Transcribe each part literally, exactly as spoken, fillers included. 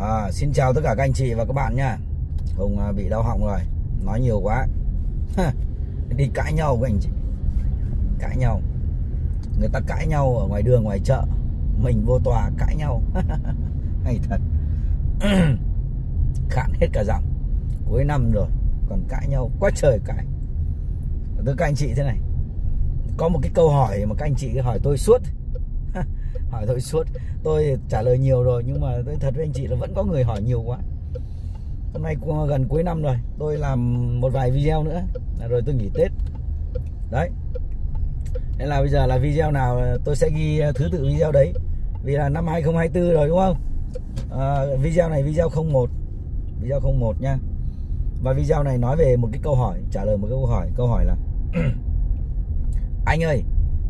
À, xin chào tất cả các anh chị và các bạn nha. Hùng bị đau họng rồi, nói nhiều quá. Đi cãi nhau với anh chị. Cãi nhau. Người ta cãi nhau ở ngoài đường, ngoài chợ, mình vô tòa cãi nhau. Hay thật. Khản hết cả giọng. Cuối năm rồi còn cãi nhau quá trời cãi. Thưa các anh chị thế này, có một cái câu hỏi mà các anh chị hỏi tôi suốt. Hỏi tôi suốt. Tôi trả lời nhiều rồi, nhưng mà tôi thật với anh chị là vẫn có người hỏi nhiều quá. Hôm nay gần cuối năm rồi, tôi làm một vài video nữa rồi tôi nghỉ Tết. Đấy. Nên là bây giờ là video nào tôi sẽ ghi thứ tự video đấy. Vì là năm hai không hai tư rồi đúng không? À, video này video không một. Video không một nha. Và video này nói về một cái câu hỏi, trả lời một câu hỏi. Câu hỏi là anh ơi,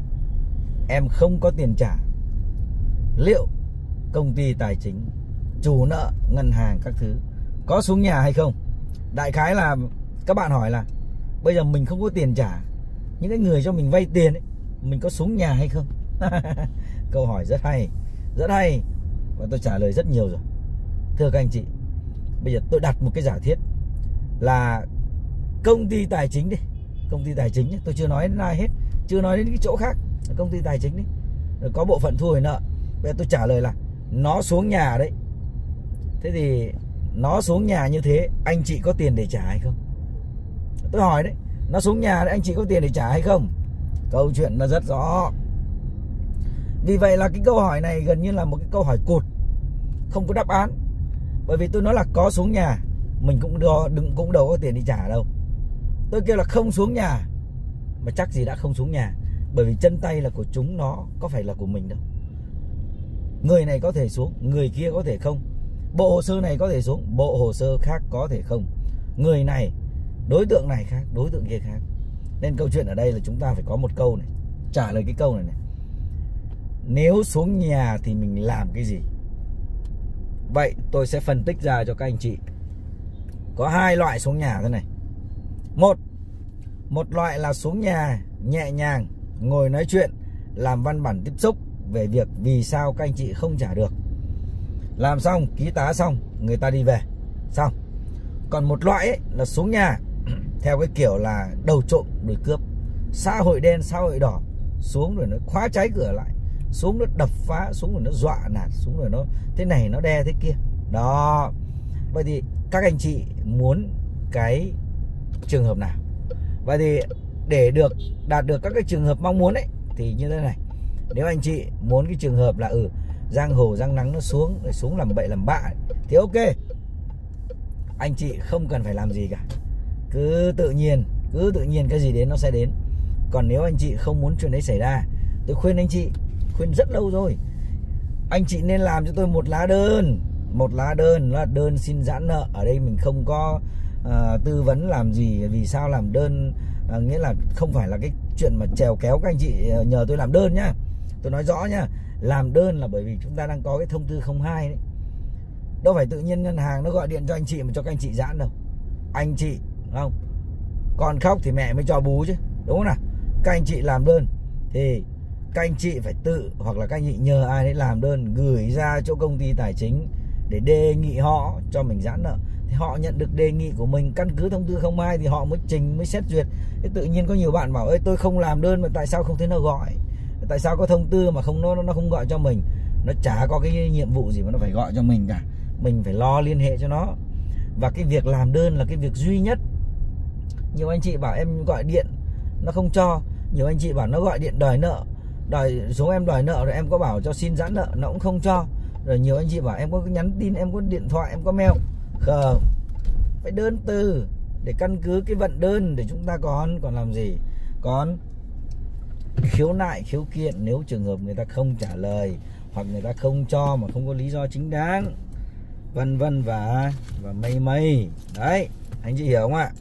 em không có tiền trả, liệu công ty tài chính, chủ nợ, ngân hàng các thứ có xuống nhà hay không? Đại khái là các bạn hỏi là bây giờ mình không có tiền trả, những cái người cho mình vay tiền ấy, mình có xuống nhà hay không? Câu hỏi rất hay, rất hay. Và tôi trả lời rất nhiều rồi. Thưa các anh chị, bây giờ tôi đặt một cái giả thiết là công ty tài chính đi, công ty tài chính ấy, tôi chưa nói đến ai hết, chưa nói đến cái chỗ khác, công ty tài chính đi, rồi có bộ phận thu hồi nợ. Bây giờ tôi trả lời là nó xuống nhà đấy. Thế thì nó xuống nhà như thế, anh chị có tiền để trả hay không? Tôi hỏi đấy, nó xuống nhà đấy, anh chị có tiền để trả hay không? Câu chuyện nó rất rõ. Vì vậy là cái câu hỏi này gần như là một cái câu hỏi cụt, không có đáp án. Bởi vì tôi nói là có xuống nhà, mình cũng đo, đừng cũng đâu có tiền đi trả đâu. Tôi kêu là không xuống nhà, mà chắc gì đã không xuống nhà. Bởi vì chân tay là của chúng nó, có phải là của mình đâu. Người này có thể xuống, người kia có thể không. Bộ hồ sơ này có thể xuống, bộ hồ sơ khác có thể không. Người này, đối tượng này khác, đối tượng kia khác. Nên câu chuyện ở đây là chúng ta phải có một câu này, trả lời cái câu này này. Nếu xuống nhà thì mình làm cái gì? Vậy tôi sẽ phân tích ra cho các anh chị. Có hai loại xuống nhà thế này. Một, một loại là xuống nhà nhẹ nhàng, ngồi nói chuyện, làm văn bản tiếp xúc về việc vì sao các anh chị không trả được. Làm xong, ký tá xong, người ta đi về, xong. Còn một loại ấy là xuống nhà theo cái kiểu là đầu trộm đuổi cướp, xã hội đen, xã hội đỏ. Xuống rồi nó khóa trái cửa lại, xuống nó đập phá, xuống rồi nó dọa nạt, xuống rồi nó thế này nó đe thế kia. Đó. Vậy thì các anh chị muốn cái trường hợp nào? Vậy thì để được đạt được các cái trường hợp mong muốn ấy thì như thế này. Nếu anh chị muốn cái trường hợp là ừ giang hồ giang nắng nó xuống, rồi xuống làm bậy làm bạ ấy, thì ok, anh chị không cần phải làm gì cả, cứ tự nhiên, cứ tự nhiên cái gì đến nó sẽ đến. Còn nếu anh chị không muốn chuyện đấy xảy ra, tôi khuyên anh chị, khuyên rất lâu rồi, anh chị nên làm cho tôi một lá đơn. Một lá đơn là đơn xin giãn nợ. Ở đây mình không có uh, tư vấn làm gì, vì sao làm đơn, uh, nghĩa là không phải là cái chuyện mà trèo kéo các anh chị uh, nhờ tôi làm đơn nhá. Tôi nói rõ nhá, làm đơn là bởi vì chúng ta đang có cái thông tư không hai đấy. Đâu phải tự nhiên ngân hàng nó gọi điện cho anh chị mà cho các anh chị giãn đâu. Anh chị, không, con khóc thì mẹ mới cho bú chứ, đúng không nào? Các anh chị làm đơn thì các anh chị phải tự, hoặc là các anh chị nhờ ai đấy làm đơn, gửi ra chỗ công ty tài chính để đề nghị họ cho mình giãn nợ. Thì họ nhận được đề nghị của mình căn cứ thông tư không hai thì họ mới trình, mới xét duyệt. Thế tự nhiên có nhiều bạn bảo ơi tôi không làm đơn mà tại sao không thấy nó gọi? Tại sao có thông tư mà không nó nó không gọi cho mình? Nó chả có cái nhiệm vụ gì mà nó phải gọi cho mình cả. Mình phải lo liên hệ cho nó. Và cái việc làm đơn là cái việc duy nhất. Nhiều anh chị bảo em gọi điện nó không cho, nhiều anh chị bảo nó gọi điện đòi nợ, đòi số em đòi nợ rồi em có bảo cho xin giãn nợ nó cũng không cho. Rồi nhiều anh chị bảo em có nhắn tin, em có điện thoại, em có mail. Không, phải đơn từ để căn cứ cái vận đơn để chúng ta còn còn làm gì. Còn khiếu nại, khiếu kiện nếu trường hợp người ta không trả lời hoặc người ta không cho mà không có lý do chính đáng, vân vân và và mây mây. Đấy, anh chị hiểu không ạ?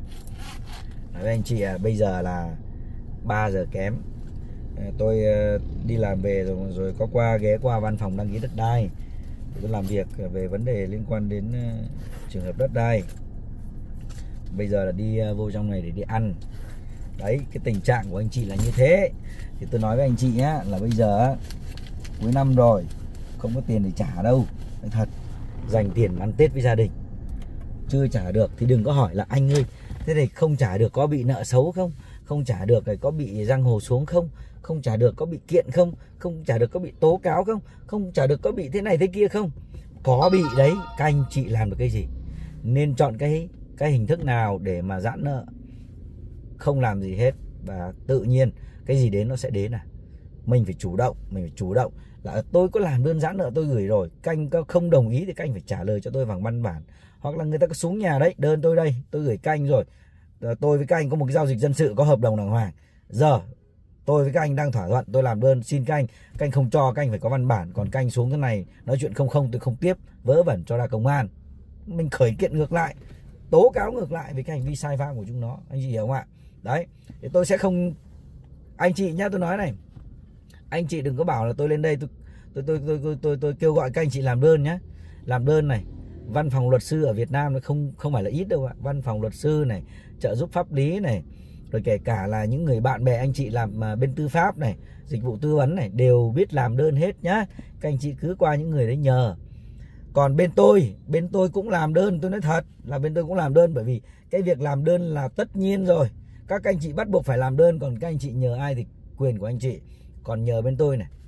Đấy, anh chị à, bây giờ là ba giờ kém. Tôi đi làm về rồi, rồi có qua ghé qua văn phòng đăng ký đất đai để tôi làm việc về vấn đề liên quan đến trường hợp đất đai. Bây giờ là đi vô trong này để đi ăn. Đấy, cái tình trạng của anh chị là như thế. Thì tôi nói với anh chị nhá, là bây giờ cuối năm rồi, không có tiền để trả đâu. Nói thật, dành tiền ăn Tết với gia đình. Chưa trả được thì đừng có hỏi là anh ơi, thế này không trả được có bị nợ xấu không? Không trả được thì có bị giang hồ xuống không? Không trả được có bị kiện không? Không trả được có bị tố cáo không? Không trả được có bị thế này thế kia không? Có bị đấy, các anh chị làm được cái gì? Nên chọn cái cái hình thức nào để mà giãn nợ. Không làm gì hết và tự nhiên cái gì đến nó sẽ đến à. Mình phải chủ động, mình phải chủ động là tôi có làm đơn giãn nợ tôi gửi rồi, canh không đồng ý thì các anh phải trả lời cho tôi bằng văn bản. Hoặc là người ta có xuống nhà đấy, đơn tôi đây, tôi gửi canh rồi. Tôi với các anh có một cái giao dịch dân sự, có hợp đồng đàng hoàng. Giờ tôi với các anh đang thỏa thuận, tôi làm đơn xin các anh, các anh không cho, các anh phải có văn bản. Còn các anh xuống cái này nói chuyện không không tôi không tiếp, vớ vẩn cho ra công an. Mình khởi kiện ngược lại, tố cáo ngược lại về cái hành vi sai phạm của chúng nó, anh chị hiểu không ạ? Đấy, thì tôi sẽ không, anh chị nhá, tôi nói này, anh chị đừng có bảo là tôi lên đây tôi tôi tôi tôi tôi, tôi, tôi kêu gọi các anh chị làm đơn nhé. Làm đơn này, văn phòng luật sư ở Việt Nam nó không không phải là ít đâu ạ. Văn phòng luật sư này, trợ giúp pháp lý này, rồi kể cả là những người bạn bè anh chị làm bên tư pháp này, dịch vụ tư vấn này đều biết làm đơn hết nhá. Các anh chị cứ qua những người đấy nhờ. Còn bên tôi, bên tôi cũng làm đơn, tôi nói thật là bên tôi cũng làm đơn, bởi vì cái việc làm đơn là tất nhiên rồi. Các anh chị bắt buộc phải làm đơn, còn các anh chị nhờ ai thì quyền của anh chị. Còn nhờ bên tôi này,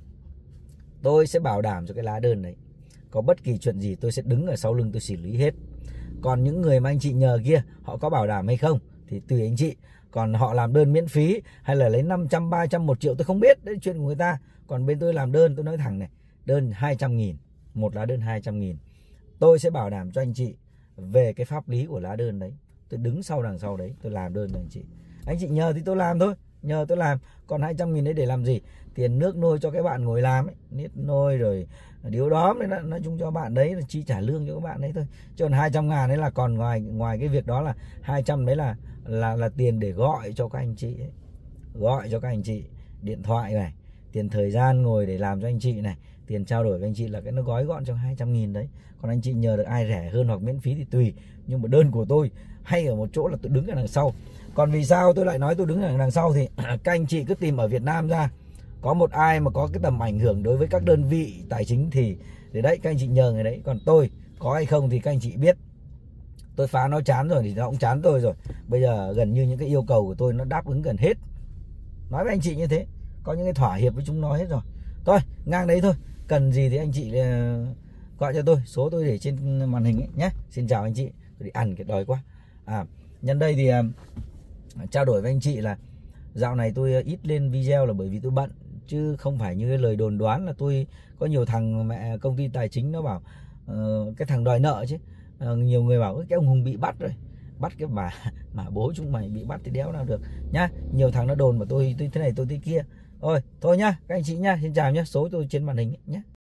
tôi sẽ bảo đảm cho cái lá đơn đấy. Có bất kỳ chuyện gì tôi sẽ đứng ở sau lưng tôi xử lý hết. Còn những người mà anh chị nhờ kia, họ có bảo đảm hay không thì tùy anh chị. Còn họ làm đơn miễn phí hay là lấy năm trăm, ba trăm, một triệu tôi không biết, đấy chuyện của người ta. Còn bên tôi làm đơn, tôi nói thẳng này, đơn hai trăm nghìn, một lá đơn hai trăm nghìn. Tôi sẽ bảo đảm cho anh chị về cái pháp lý của lá đơn đấy. Tôi đứng sau đằng sau đấy, tôi làm đơn cho anh chị. Anh chị nhờ thì tôi làm thôi, nhờ tôi làm. Còn hai trăm nghìn đấy để làm gì? Tiền nước nôi cho các bạn ngồi làm ấy, nít nôi rồi điều đó mới nói chung cho bạn đấy là chi trả lương cho các bạn đấy thôi. Chứ còn hai trăm ngàn đấy là còn ngoài ngoài cái việc đó là hai trăm đấy là là là tiền để gọi cho các anh chị ấy. Gọi cho các anh chị điện thoại này, tiền thời gian ngồi để làm cho anh chị này, tiền trao đổi với anh chị là cái nó gói gọn trong hai trăm nghìn đấy. Còn anh chị nhờ được ai rẻ hơn hoặc miễn phí thì tùy. Nhưng mà đơn của tôi hay ở một chỗ là tôi đứng ở đằng sau. Còn vì sao tôi lại nói tôi đứng ở đằng sau thì các anh chị cứ tìm ở Việt Nam ra, có một ai mà có cái tầm ảnh hưởng đối với các đơn vị tài chính thì để đấy các anh chị nhờ người đấy. Còn tôi có hay không thì các anh chị biết. Tôi phá nó chán rồi thì nó cũng chán tôi rồi. Bây giờ gần như những cái yêu cầu của tôi nó đáp ứng gần hết. Nói với anh chị như thế, có những cái thỏa hiệp với chúng nó hết rồi. Thôi ngang đấy thôi, cần gì thì anh chị gọi cho tôi, số tôi để trên màn hình ấy nhé. Xin chào anh chị, tôi đi ăn cái đói quá. À, nhân đây thì uh, trao đổi với anh chị là dạo này tôi ít lên video là bởi vì tôi bận, chứ không phải như cái lời đồn đoán là tôi có nhiều thằng mẹ công ty tài chính nó bảo uh, cái thằng đòi nợ chứ. Uh, nhiều người bảo cái ông Hùng bị bắt rồi, bắt cái bà mà bố chúng mày bị bắt thì đéo nào được nhá. Nhiều thằng nó đồn mà tôi tôi thế này tôi thế kia. Thôi thôi nhá các anh chị nhá, xin chào nhá, số tôi trên màn hình nhé.